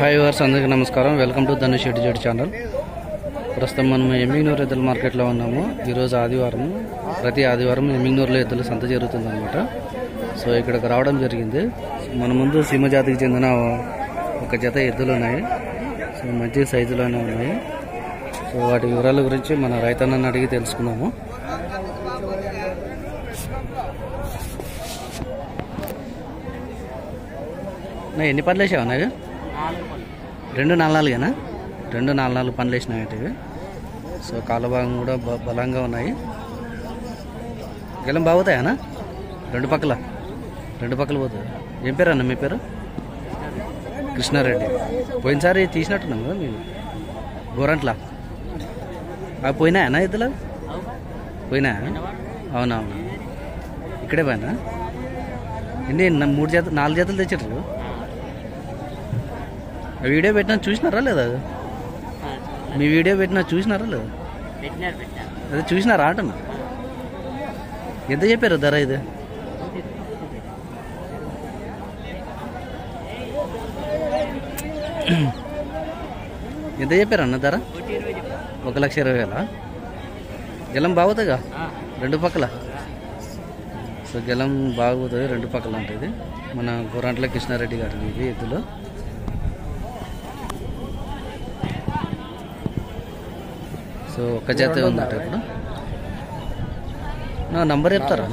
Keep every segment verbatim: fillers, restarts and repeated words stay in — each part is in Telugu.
హాయ్ వర్స్ అందరికీ నమస్కారం. Welcome to Dhanush shed Z channel. ప్రస్తుతం మనం ఎమ్మిగ్నూరు ఎద్దుల మార్కెట్లో ఉన్నాము. ఈరోజు ఆదివారం. ప్రతి ఆదివారం ఎమ్మిగ్నూరులో ఎద్దుల సంత జరుగుతుందన్నమాట. సో ఇక్కడికి రావడం జరిగింది. మన ముందు సీమ జాతికి చెందిన ఒక జత ఎద్దులు ఉన్నాయి. సో మంచి సైజులోనే ఉన్నాయి. సో వాటి వివరాల గురించి మన రైతన్నని అడిగి తెలుసుకుందాము. నా ఎన్ని పనులు వేసావు నాకు? రెండు నాలుగు నాలుగేనా? రెండు నాలుగు నాలుగు పనులు వేసినాయి ఇవి. సో కాళ్ళ భాగం కూడా బలంగా ఉన్నాయి. గెలం బాగుతాయనా? రెండు పక్కల రెండు పక్కల పోతాయి. ఏం పేరు అన్న మీ పేరు? కృష్ణారెడ్డి. పోయినసారి తీసినట్టున్నాం కదా మీరు గోరంట్లా. అవి పోయినాయనా ఇద్దరు? పోయినా? అవునవును. ఇక్కడే పోయినా. ఎన్ని మూడు జత నాలుగు జతలు తెచ్చారు. వీడియో పెట్టినా చూసినారా లేదా? మీ వీడియో పెట్టినా చూసినారా లేదా? అదే చూసినారా అంటున్నా. ఎంత చెప్పారు ధర ఇది? ఎంత చెప్పారు అన్న ధర? ఒక లక్ష ఇరవై వేల. గెలం బాగుతుందిగా రెండు పక్కల. సో గెలం బాగుతుంది రెండు పక్కల ఉంటుంది. మన గోరంట్ల కృష్ణారెడ్డి గారు ఇది ఎద్దులు. సో ఒక జత ఉందట. ఇప్పుడు నా నంబర్ చెప్తారా?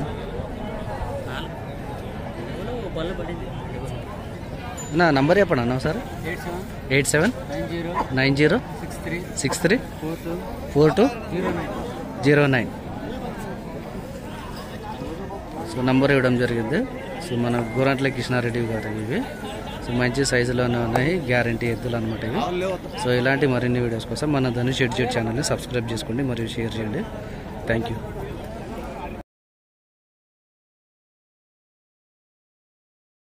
నా నంబర్ చెప్పండి అన్న ఒకసారి. Eight seven nine zero six three four two zero nine. So number ఇవ్వడం జరిగింది. సో మన గోరంట్ల కృష్ణారెడ్డి గారు ఇవి. సో మంచి సైజులోనే ఉన్నాయి. గ్యారంటీ ఎద్దులు అనమాట ఇవి. సో ఇలాంటి మరిన్ని వీడియోస్ కోసం మన ధనుష్ షెడ్ జెడ్ ఛానల్ని సబ్స్క్రైబ్ చేసుకోండి మరియు షేర్ చేయండి. Thank you.